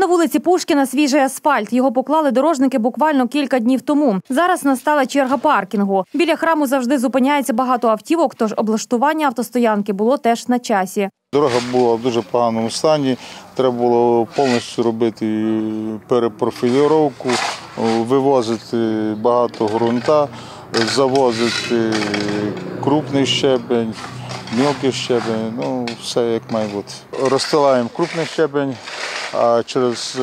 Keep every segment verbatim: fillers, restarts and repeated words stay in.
На вулиці Пушкіна свіжий асфальт. Його поклали дорожники буквально кілька днів тому. Зараз настала черга паркінгу. Біля храму завжди зупиняється багато автівок, тож облаштування автостоянки було теж на часі. Дорога була в дуже поганому стані. Треба було повністю робити перепрофілювання, вивозити багато ґрунта, завозити крупний щебень, мілкий щебень, ну все як має бути. Розстилаємо крупний щебень, а через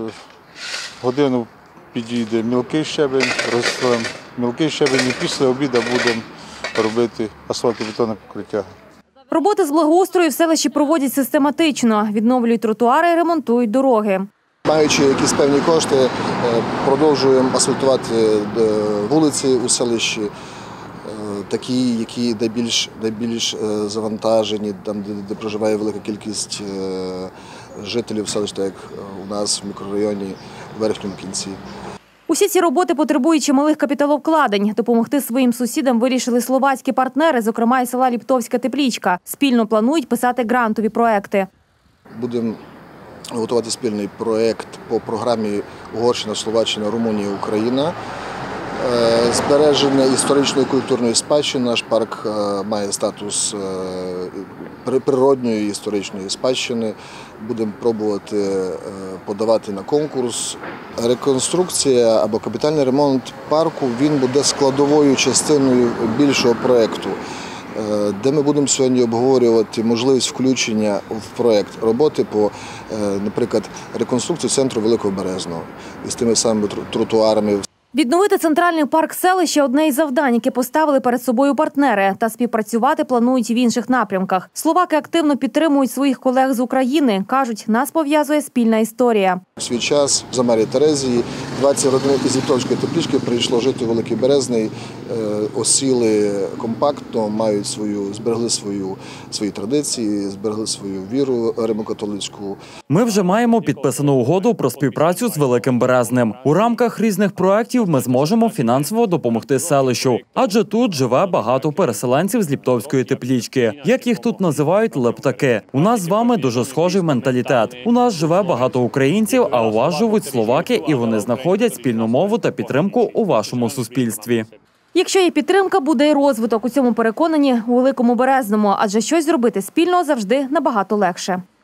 годину підійде мілкий щебень, розстилаємо мілкий щебень і після обіду будемо робити асфальтобетонне покриття. Роботи з благоустрою в селищі проводять систематично. Відновлюють тротуари, ремонтують дороги. Маючи якісь певні кошти, продовжуємо асфальтувати вулиці у селищі, такі, які найбільш, найбільш завантажені, там, де, де проживає велика кількість жителів селища, як у нас в мікрорайоні в Верхньому Кінці. Усі ці роботи потребують чималих капіталовкладень. Допомогти своїм сусідам вирішили словацькі партнери, зокрема із села Ліптовська Теплічка. Спільно планують писати грантові проекти. Будемо готувати спільний проєкт по програмі Угорщина, Словаччина, Румунія, Україна. Збереження історичної і культурної спадщини. Наш парк має статус природньої історичної спадщини. Будемо пробувати подавати на конкурс. Реконструкція або капітальний ремонт парку він буде складовою частиною більшого проєкту, де ми будемо сьогодні обговорювати можливість включення в проєкт роботи по, наприклад, реконструкції центру Великого Березного із тими самими тротуарами. Відновити центральний парк селища – одне із завдань, які поставили перед собою партнери. Та співпрацювати планують в інших напрямках. Словаки активно підтримують своїх колег з України. Кажуть, нас пов'язує спільна історія. У свій час за Марії Терезії двадцять родин із Ліптовської Теплічки прийшло жити у Великий Березний, осіли компактно, мають свою, зберегли свою, свої традиції, зберегли свою віру римо-католицьку. Ми вже маємо підписану угоду про співпрацю з Великим Березним. У рамках різних проєктів ми зможемо фінансово допомогти селищу, адже тут живе багато переселенців з Ліптовської Теплічки, як їх тут називають лептаки. У нас з вами дуже схожий менталітет. У нас живе багато українців, а у вас живуть словаки, і вони знаходять спільну мову та підтримку у вашому суспільстві. Якщо є підтримка, буде і розвиток. У цьому переконані у Великому Березному, адже щось зробити спільно завжди набагато легше.